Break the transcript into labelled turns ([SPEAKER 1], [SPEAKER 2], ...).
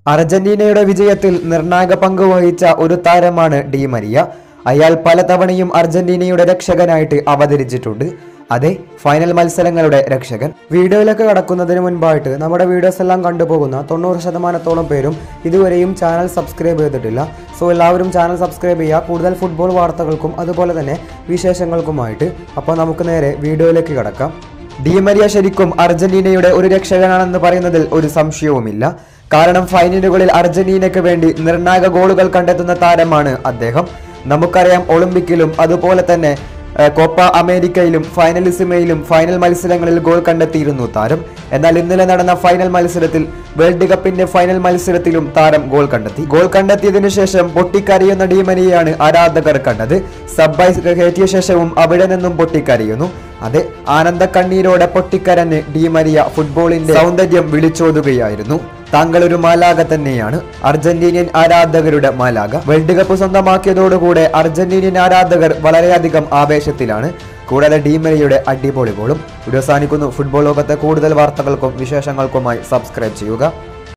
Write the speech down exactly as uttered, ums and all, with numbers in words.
[SPEAKER 1] അർജന്റീനയുടെ വിജയത്തിൽ നിർണായക പങ്ക് വഹിച്ച ഒരു താരമാണ് ഡി മരിയ. അയാൾ പലതവണയും അർജന്റീനയുടെ രക്ഷകനായിട്ട് അവതരിച്ചിട്ടുണ്ട്. അതെ, ഫൈനൽ മത്സരങ്ങളുടെ രക്ഷകൻ. വീഡിയോയിലേക്ക് കടക്കുന്നതിന് മുൻപായിട്ട് നമ്മുടെ വീഡിയോസ് എല്ലാം കണ്ടുപോകുന്ന തൊണ്ണൂറ് ശതമാനത്തോളം പേരും ഇതുവരെയും ചാനൽ സബ്സ്ക്രൈബ് ചെയ്തിട്ടില്ല. സോ എല്ലാവരും ചാനൽ സബ്സ്ക്രൈബ് ചെയ്യുക, കൂടുതൽ ഫുട്ബോൾ വാർത്തകൾക്കും അതുപോലെ തന്നെ വിശേഷങ്ങൾക്കുമായിട്ട്. അപ്പോൾ നമുക്ക് നേരെ വീഡിയോയിലേക്ക് കടക്കാം. ഡി മരിയ ശരിക്കും അർജന്റീനയുടെ ഒരു രക്ഷകനാണെന്ന് പറയുന്നതിൽ ഒരു സംശയവുമില്ല. കാരണം ഫൈനലുകളിൽ അർജന്റീനയ്ക്ക് വേണ്ടി നിർണായക ഗോളുകൾ കണ്ടെത്തുന്ന താരമാണ് അദ്ദേഹം. നമുക്കറിയാം, ഒളിമ്പിക്കിലും അതുപോലെ തന്നെ കോപ്പ അമേരിക്കയിലും ഫൈനലിസിമയിലും ഫൈനൽ മത്സരങ്ങളിൽ ഗോൾ കണ്ടെത്തിയിരുന്നു താരം. എന്നാൽ ഇന്നലെ നടന്ന ഫൈനൽ മത്സരത്തിൽ, വേൾഡ് കപ്പിന്റെ ഫൈനൽ മത്സരത്തിലും താരം ഗോൾ കണ്ടെത്തി. ഗോൾ കണ്ടെത്തിയതിനു ശേഷം പൊട്ടിക്കരയുന്ന ഡി മരിയയാണ് ആരാധകർ കണ്ടത്. സബ്ബായി കയറ്റിയ ശേഷവും അവിടെ നിന്നും പൊട്ടിക്കരയുന്നു. അതെ, ആനന്ദ കണ്ണീരോടെ പൊട്ടിക്കരഞ്ഞ് ഡി മരിയ ഫുട്ബോളിന്റെ സൗന്ദര്യം വിളിച്ചോതുകയായിരുന്നു. താങ്കൾ ഒരു മാലാക തന്നെയാണ്, അർജന്റീനിയൻ ആരാധകരുടെ മാലാക. വേൾഡ് കപ്പ് സ്വന്തമാക്കിയതോടുകൂടെ അർജന്റീനിയൻ ആരാധകർ വളരെയധികം ആവേശത്തിലാണ്. കൂടാതെ ഡി മരിയയുടെ അടിപൊളി ഗോളും. വീഡിയോ അവസാനിക്കുന്നു. ഫുട്ബോൾ ലോകത്തെ കൂടുതൽ വാർത്തകൾക്കും വിശേഷങ്ങൾക്കുമായി സബ്സ്ക്രൈബ് ചെയ്യുക.